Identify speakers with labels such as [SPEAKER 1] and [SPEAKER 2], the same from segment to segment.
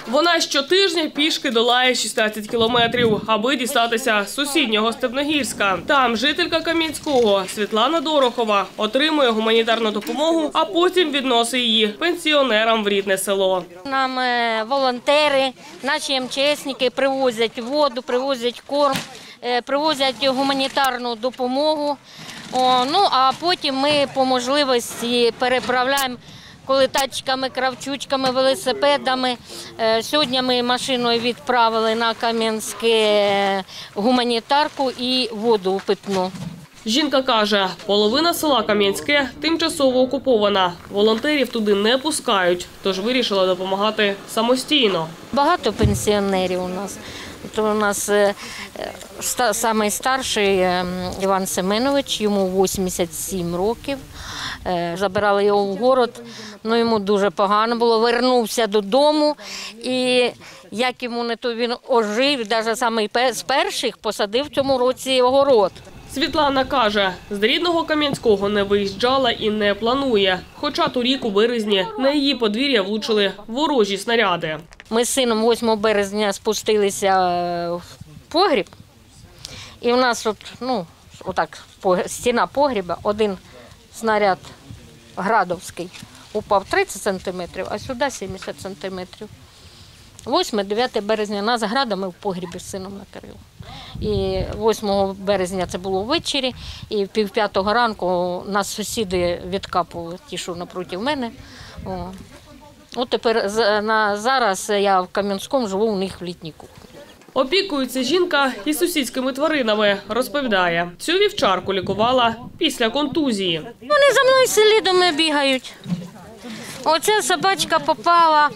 [SPEAKER 1] Вона щотижня пішки долає 16 кілометрів, аби дістатися з сусіднього Степногірська. Там жителька Кам'янського Світлана Дорохова отримує гуманітарну допомогу, а потім відносить її пенсіонерам в рідне село.
[SPEAKER 2] Нам волонтери, наші МЧСники привозять воду, привозять корм, привозять гуманітарну допомогу. А потім ми по можливості переправляємо, коли тачками, кравчучками, велосипедами. Сьогодні ми машиною відправили на Кам'янське гуманітарку і воду питну.
[SPEAKER 1] Жінка каже, половина села Кам'янське тимчасово окупована. Волонтерів туди не пускають, тож вирішила допомагати самостійно.
[SPEAKER 2] Багато пенсіонерів у нас. У нас найстарший Іван Семенович, йому 87 років. Забирали його в город, йому дуже погано було, вернувся додому. І як йому не то він ожив, навіть саме з перших посадив в цьому році огород.
[SPEAKER 1] Світлана каже, з рідного Кам'янського не виїжджала і не планує. Хоча торік у березні на її подвір'я влучили ворожі снаряди.
[SPEAKER 2] Ми з сином 8 березня спустилися в погріб. І в нас стіна погріба, один снаряд градовський упав 30 сантиметрів, а сюди 70 сантиметрів. 8-9 березня нас градами в погрібі з сином накрило. І 8 березня це було ввечері, і в 4:30 ранку нас сусіди відкапували, ті, що напроти мене. От тепер зараз я в Кам'янському живу у них в літній кухні.
[SPEAKER 1] Опікується жінка і сусідськими тваринами, розповідає. Цю вівчарку лікувала після контузії.
[SPEAKER 2] Вони за мною слідом бігають. Оця собачка попала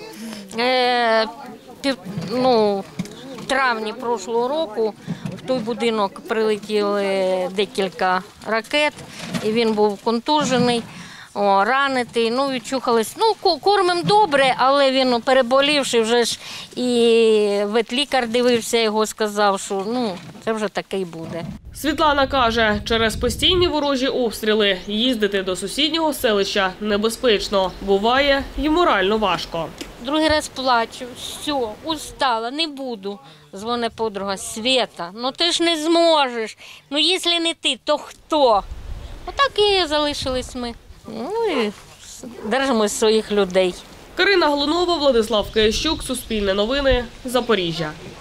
[SPEAKER 2] в травні прошлого року. В той будинок прилетіли декілька ракет, і він був контужений, ранитий, відчухались. Кормимо добре, але він переболівши вже ж, і ветлікар дивився його, сказав, що це вже такий буде.
[SPEAKER 1] Світлана каже, через постійні ворожі обстріли їздити до сусіднього селища небезпечно. Буває і морально важко.
[SPEAKER 2] Другий раз плачу, все, устала, не буду. Дзвонить подруга: Свєта, ти ж не зможеш, якщо не ти, то хто? Отак і залишились ми. І держимо своїх людей.
[SPEAKER 1] Карина Глунова, Владислав Киящук, Суспільне новини, Запоріжжя.